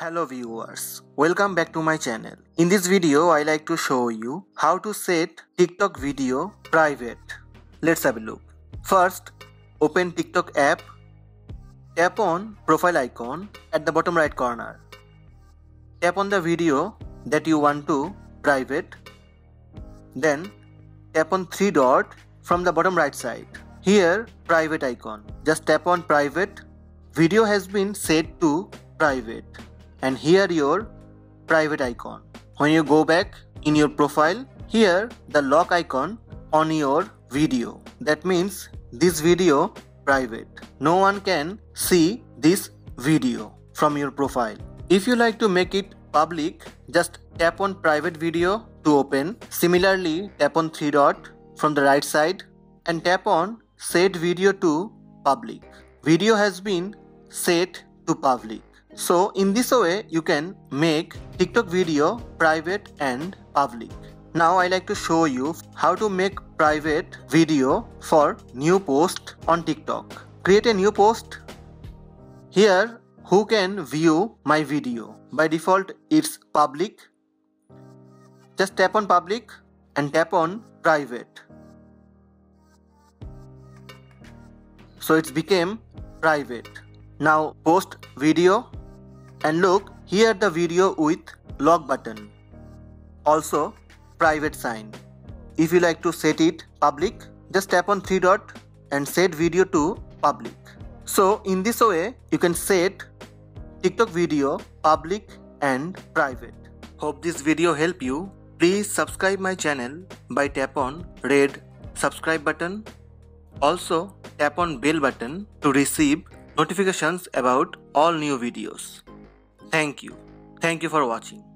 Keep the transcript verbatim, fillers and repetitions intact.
Hello viewers, welcome back to my channel. In this video, I like to show you how to set TikTok video private. Let's have a look. First, open TikTok app. Tap on profile icon at the bottom right corner. Tap on the video that you want to private. Then tap on three dot from the bottom right side. Here, private icon. Just tap on private. Video has been set to private. And here your private icon. When you go back in your profile, here the lock icon on your video. That means this video private. No one can see this video from your profile. If you like to make it public, just tap on private video to open. Similarly, tap on three dot from the right side and tap on set video to public. Video has been set to public. So in this way you can make TikTok video private and public. Now I like to show you how to make private video for new post on TikTok. Create a new post. Here, who can view my video? By default it's public. Just tap on public and tap on private. So it's became private. Now post video. And look, here the video with lock button. Also private sign. If you like to set it public, just tap on three dot and set video to public. So in this way you can set TikTok video public and private. Hope this video help you. Please subscribe my channel by tap on red subscribe button. Also tap on bell button to receive notifications about all new videos. Thank you. Thank you for watching.